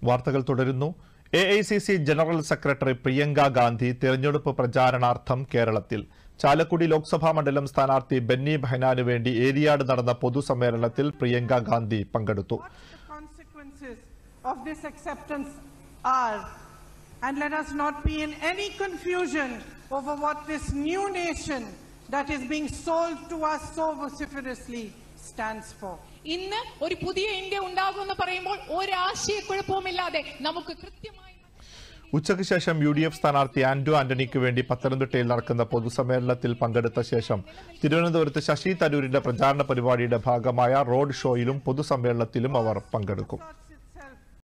വാർത്തകൾ തുടരുന്നു. AICC general secretary Priyanka Gandhi തെരഞ്ഞെടുപ്പ് പ്രചാരണാർത്ഥം കേരളത്തിൽ. ചാലക്കുടി ലോക്സഭാ മണ്ഡലം സ്ഥാനാർത്ഥി ബെന്നി ബെഹനാനു വേണ്ടി ഏരിയാട് നടന്ന പൊതുസമ്മേളനത്തിൽ പ്രിയങ്ക ഗാന്ധി പങ്കെടുത്തു. And let us not be in any confusion over what this new nation that is being sold to us so vociferously stands for. ഇന്ന് ഒരു പുതിയ ഇന്ത്യ ഉണ്ടാകുമെന്ന് പറയുമ്പോൾ ഒരു ആശയക്കുഴപ്പവുമില്ലാതെ നമുക്ക് കൃത്യമായി ഉച്ചയ്ക്ക് ശേഷം UDF സ്ഥാനാർത്ഥി ആന്റോ ആന്റണിക്ക് വേണ്ടി പത്തനംതിട്ടയിൽ നടക്കുന്ന പൊതുസമ്മേളനത്തിൽ പങ്കെടുത്ത ശേഷം തിരുവനന്തപുരത്ത് ശശി തരൂരിന്റെ പ്രചാരണ പരിപാടിയുടെ ഭാഗമായ റോഡ് ഷോയിലും പൊതുസമ്മേളനത്തിലും അവർ പങ്കെടുക്കും.